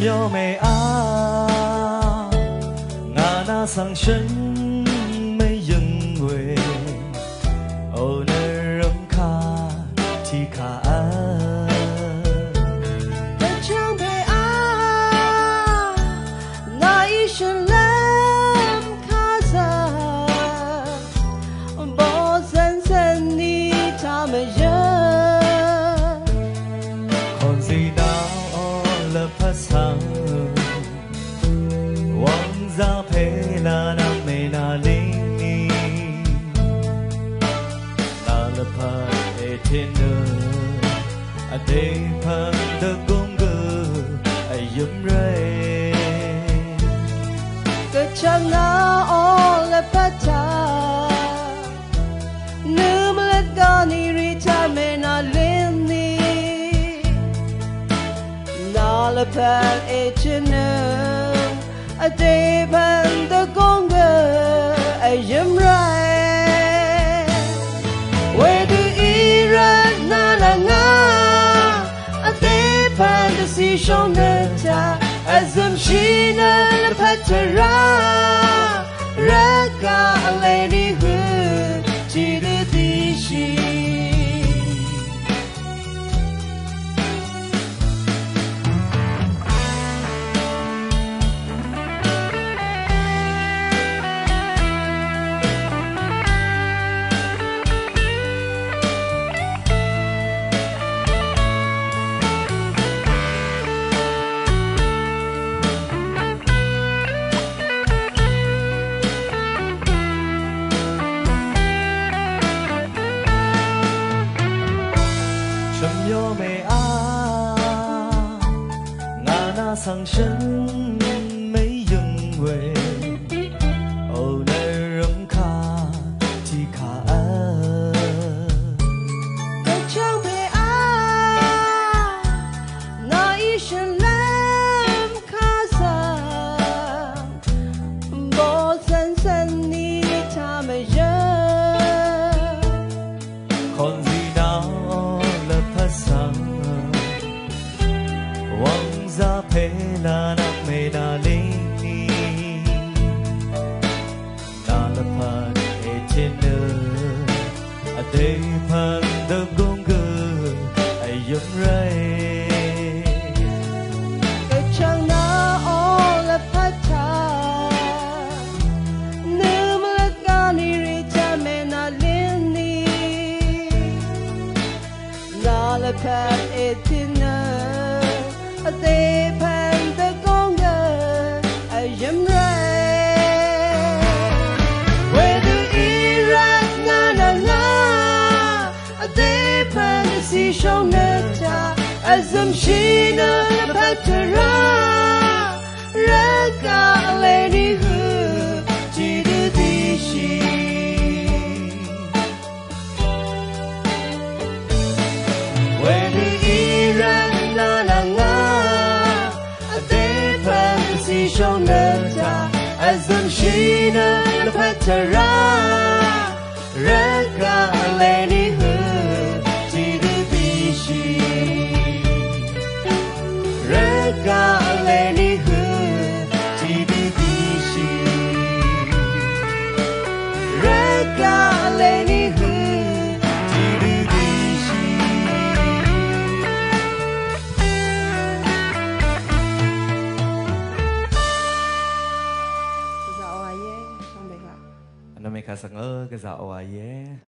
yo me ngã na sang chân mấy dừng về ô nơi rộng kha thì khả chẳng thể ngài chân lem khá ra bỏ dân dân đi ta mới còn gì nào là phát sáng hoàng gia phê là nam mê na linh ni là lập hạ ê thiên nơi a đây phang the gong gơ a yum ray cái chẳng nào là phát nữ mà let go ni rita mê na linh ni là lập hạ ê thiên nơi a day phang the gong gơ a yum ray where do Iran na la nga a day phang the sea shone ta azam shina la patara raka lady hu chi de di shi chấm yo me ngã na sang chân mấy dừng về ô nơi rộng kha thì khả cái chẳng thể ngài chân lem khá ra bỏ dân dân đi ta mới còn gì nào là phát sáng hoàng gia phê là nam mê na linh ni là lập hạ ê thiên nơi a đây phang the gong gơ a yum ray cái chẳng nào là phát nữ mà let go ni rita mê na linh ni là lập hạ ê thiên nơi a day phang the gong gơ a yum ray where do Iran na la nga a day phang the sea shone ta azam shina la patara raka lady hu chi de di shi where do Iran la la nga a day phang the sea shone ta azam shina la patara raka lady hu chi de di shi raka lady hu chi de di shi raka lady hu chi de di shi dạo ai ye xong rồi anh nói mấy khá sáng ơ cái dạo à yeah